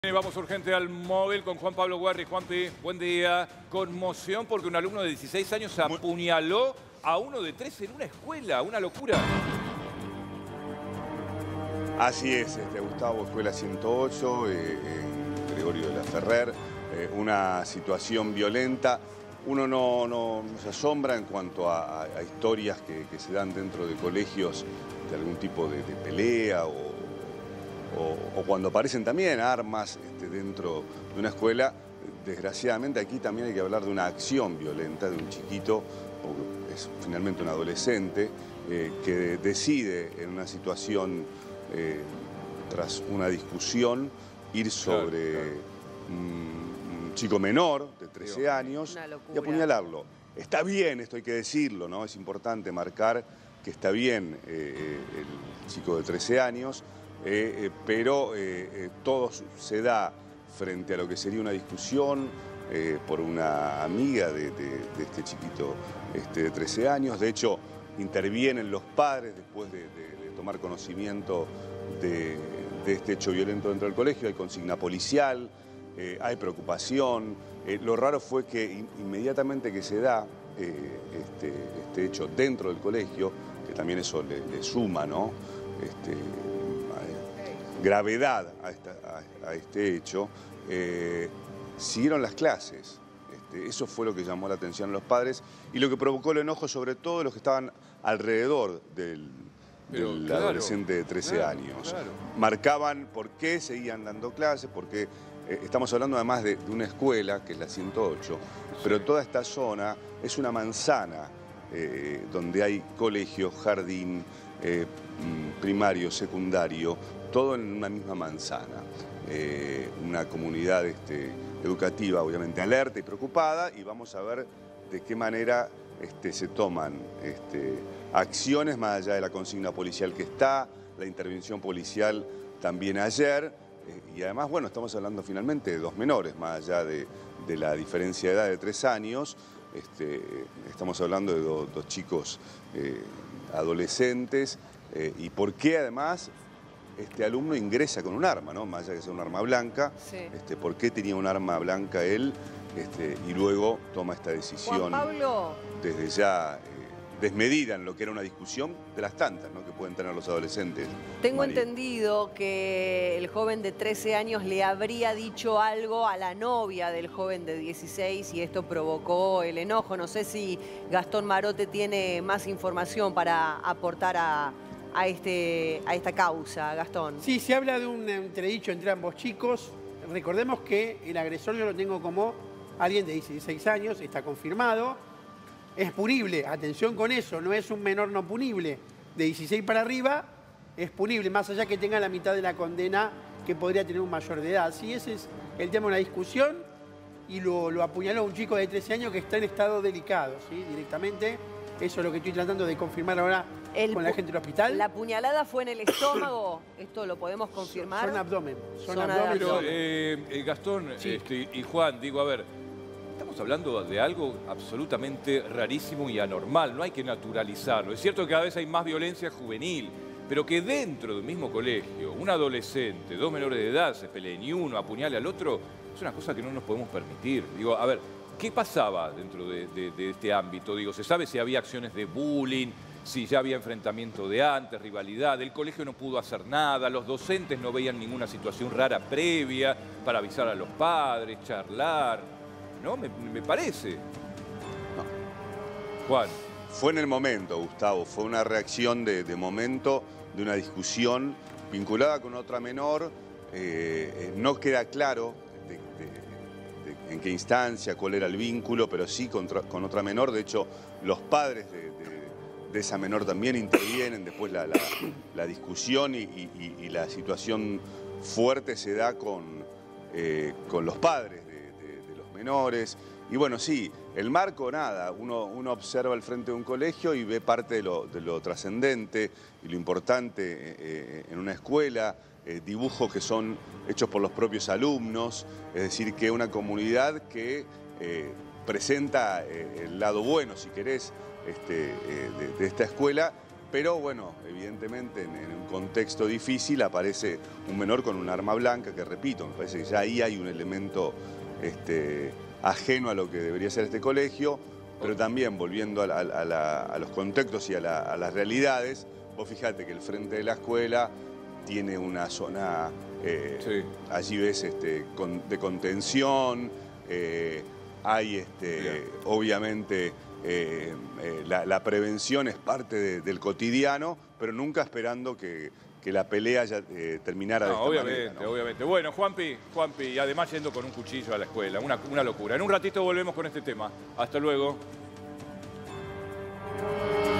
Vamos urgente al móvil con Juan Pablo Guerri. Juanpi, buen día. Conmoción porque un alumno de 16 años apuñaló a uno de 13 en una escuela. Una locura. Así es, Gustavo, Escuela 108, Gregorio de la Ferrer, una situación violenta. Uno no se asombra en cuanto a historias que se dan dentro de colegios de algún tipo de pelea o cuando aparecen también armas dentro de una escuela. Desgraciadamente aquí también hay que hablar de una acción violenta de un chiquito, o es finalmente un adolescente, que decide en una situación, tras una discusión, ir sobre un chico menor de 13 años y apuñalarlo. Está bien, esto hay que decirlo, ¿no? Es importante marcar que está bien el chico de 13 años, pero todo se da frente a lo que sería una discusión por una amiga de este chiquito de 13 años. De hecho, intervienen los padres después de tomar conocimiento de este hecho violento dentro del colegio. Hay consigna policial, hay preocupación. Lo raro fue que inmediatamente que se da este hecho dentro del colegio, que también eso le suma, ¿no? Gravedad a este hecho, siguieron las clases. Eso fue lo que llamó la atención a los padres y lo que provocó el enojo sobre todo de los que estaban alrededor del adolescente de 13 años. Claro. Marcaban por qué seguían dando clases, porque estamos hablando además de una escuela, que es la 108, pero toda esta zona es una manzana donde hay colegio, jardín, primario, secundario, todo en una misma manzana. Una comunidad educativa obviamente alerta y preocupada, y vamos a ver de qué manera se toman acciones más allá de la consigna policial que está, la intervención policial también ayer, y además, bueno, estamos hablando finalmente de dos menores, más allá de la diferencia de edad de 3 años, estamos hablando de dos chicos adolescentes, y por qué además este alumno ingresa con un arma, ¿no? Más allá de que sea un arma blanca, sí. ¿Por qué tenía un arma blanca él? Y luego toma esta decisión, Juan Pablo, desde ya desmedida en lo que era una discusión de las tantas, ¿no?, que pueden tener los adolescentes. tengo entendido que el joven de 13 años le habría dicho algo a la novia del joven de 16 y esto provocó el enojo. No sé si Gastón Marote tiene más información para aportar a esta causa, Gastón. Sí, se habla de un entredicho entre ambos chicos. Recordemos que el agresor yo lo tengo como alguien de 16 años, está confirmado. Es punible, atención con eso, no es un menor no punible. De 16 para arriba es punible, más allá que tenga la mitad de la condena que podría tener un mayor de edad. Sí, ese es el tema de una discusión, y lo apuñaló un chico de 13 años que está en estado delicado, ¿sí? Directamente. Eso es lo que estoy tratando de confirmar ahora con la gente del hospital. ¿La puñalada fue en el estómago? ¿Esto lo podemos confirmar? Son abdomen. Pero, Gastón, sí. Y Juan, digo, a ver, estamos hablando de algo absolutamente rarísimo y anormal. No hay que naturalizarlo. Es cierto que cada vez hay más violencia juvenil, pero que dentro del mismo colegio, un adolescente, dos menores de edad se peleen y uno apuñale al otro, es una cosa que no nos podemos permitir. Digo, a ver, ¿qué pasaba dentro de este ámbito? Digo, ¿se sabe si había acciones de bullying, si ya había enfrentamiento de antes, rivalidad? El colegio no pudo hacer nada, los docentes no veían ninguna situación rara previa para avisar a los padres, charlar, ¿no? Me parece. No. Juan. Fue en el momento, Gustavo, fue una reacción de momento, de una discusión vinculada con otra menor. No queda claro en qué instancia, cuál era el vínculo, pero sí con otra menor. De hecho, los padres de esa menor también intervienen. Después la discusión y la situación fuerte se da con los padres de los menores. Y bueno, sí, el marco, nada, uno observa al frente de un colegio y ve parte de lo trascendente y lo importante en una escuela. Dibujos que son hechos por los propios alumnos, es decir, que una comunidad que presenta el lado bueno, si querés, de esta escuela, Pero bueno, evidentemente en un contexto difícil aparece un menor con un arma blanca, que repito, me parece que ya ahí hay un elemento ajeno a lo que debería ser este colegio, pero también volviendo a los contextos y a las realidades, vos fijate que el frente de la escuela tiene una zona, Sí. allí ves, de contención, hay obviamente la prevención es parte del cotidiano, pero nunca esperando que la pelea ya terminara de esta Obviamente, manera, ¿no? obviamente. Bueno, Juanpi, y además yendo con un cuchillo a la escuela, una locura. En un ratito volvemos con este tema. Hasta luego.